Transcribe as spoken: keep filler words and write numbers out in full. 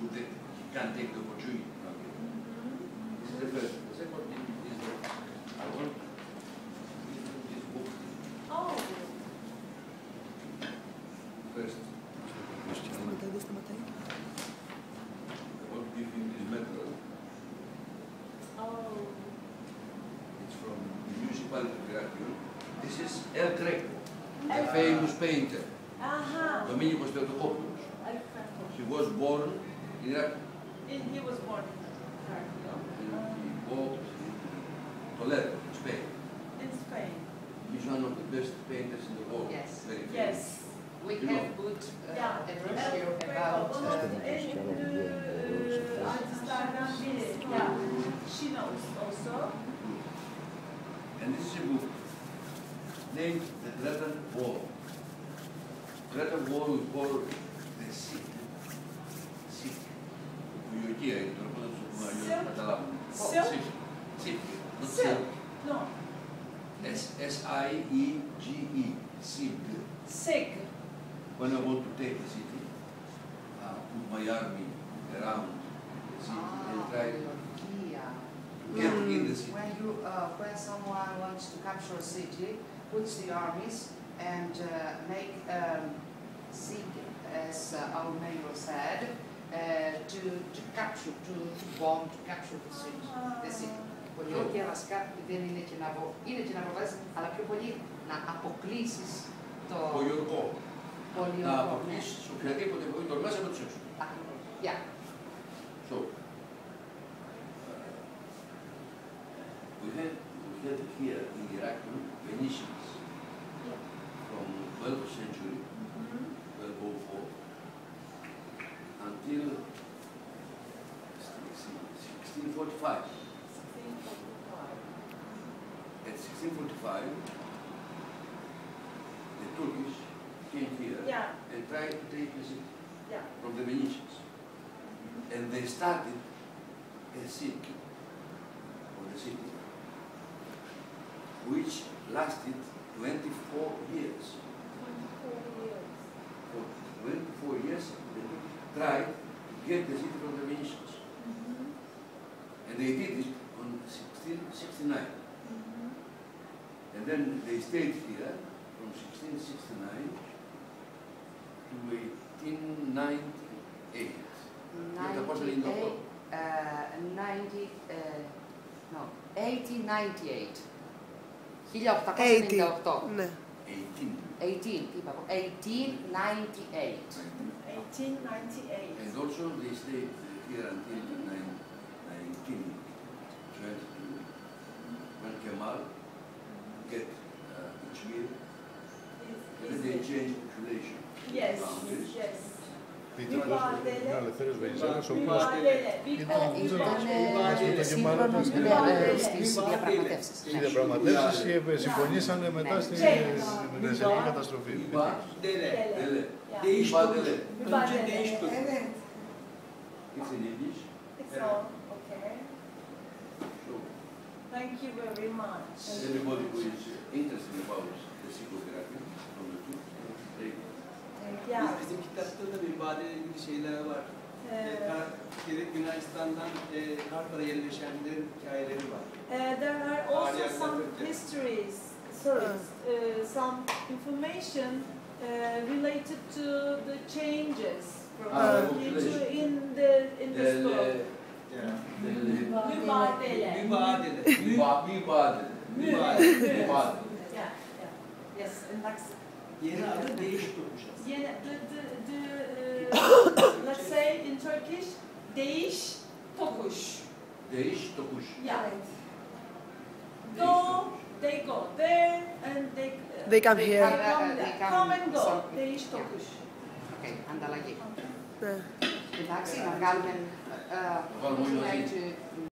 they, he can't take the opportunity. Okay. Mm-hmm. This is the first. The second thing is that I want this book. Oh. First. I want to give him this medal. Oh. It's from the municipality of Heraklion. This is El Greco, a famous painter. Uh-huh. Dominikos Theotokopoulos. He was born in Heraklion. He was born in Heraklion. And he walked in Toledo, in Spain. In Spain. He's one of the best painters in the world. Yes. Very famous. Yes. We You can know. put uh, Yeah. a brochure about uh, En ünlü artistlerden biri. Yeah. She knows also. And this is a book named The Cretan Wall. Cretan Wall we call the Sikh. Sikh. Η Ιωκία είναι το ρεπόδο του Μαγιώργου καταλάβουμε. Silk. Sikh. Not Silk. silk. No. S I E G E. Sikh. Sig. When I want to take the city, uh, put my army around the city and try to get in the city. when you uh, when someone wants to capture a city, puts the armies and uh, make um, sig, as uh, our neighbor said, uh, to to capture, to, to bomb, to capture the city. The city. Πολιόρκια βασικά δεν είναι και να βο... είναι και να προβάσεις, αλλά πιο πολύ να αποκλείσεις το Πολιορκό. πολιόρκο. Να αποκλείσεις οποιαδήποτε μπορεί να τολμάσει από τους έξω. Yeah. So, we had, we had here in Heraklion Venetians from twelfth century, twelve oh four, until sixteen forty-five. At sixteen forty-five, the Turkish came here Yeah. and tried to take the city Yeah. from the Venetians. And they started a siege of the city, which lasted twenty-four years. twenty-four years. For twenty-four years, they tried to get the city from the Venetians. Mm-hmm. And they did it on sixteen sixty-nine. Mm-hmm. And then they stayed here from sixteen sixty-nine to eighteen ninety-eight. ninety-eight, uh, ninety, uh, no, eighteen ninety-eight. χίλια οκτακόσια ενενήντα οκτώ. Ναι. eighteen. eighteen, τι είπα εγώ, eighteen ninety-eight. eighteen ninety-eight. And also they stayed here until nineteen twenty-two, when Kemal get uh, Izmir, and then they changed population. Yes, boundaries. yes. Ήταν ο Ελευθέριος Βενιζέλος, ο οποίος Ήταν σύγχρονος στις διαπραγματεύσεις. στις διαπραγματεύσεις συμφωνήσανε μετά στην εσωτερική καταστροφή. Dele. Değiş Mübadele. Önce değiş dur. Evet. It's in English. It's all okay. So Thank you very much. everybody who is interested about the psychotherapy from the two, they Yeah. Bizim kitapta da mübadele ilgili şeyler var. Evet. Ee, gerek Yunanistan'dan e, Kartal'a yerleşenlerin hikayeleri var. Uh, there are also some histories, sorry, uh, some information uh, related to the changes from Ah, Turkey to in the in this Del- book. Yani. Mübadele. Mübadele. Müba- Mübadele. Mübadele. Mübadele. Yeah, yeah. Yes, and that's Yeni adı değiş durmuş aslında. yeah, the, the, the, uh, let's say in Turkish, değiş tokuş. Değiş tokuş. Yeah. Değiş Go, tokuş. they go there, and they uh, They come They here. come- come, Uh, they there. come come and go. some- Değiş tokuş. Okay, ανταλλαγή. Ναι. Εντάξει, να βγάλουμε... Να βάλουμε όλοι μαζί. uh,